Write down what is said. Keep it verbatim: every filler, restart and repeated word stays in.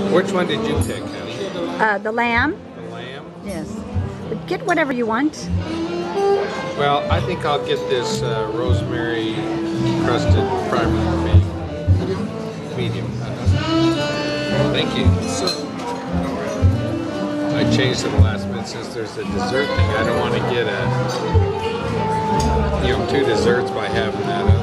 Which one did you pick, honey? Uh, the lamb. The lamb? Yes. But get whatever you want. Well, I think I'll get this uh, rosemary crusted primer bake. Medium. Thank you. I changed to the last minute since there's a dessert thing. I don't want to get a, you know, two desserts by having that.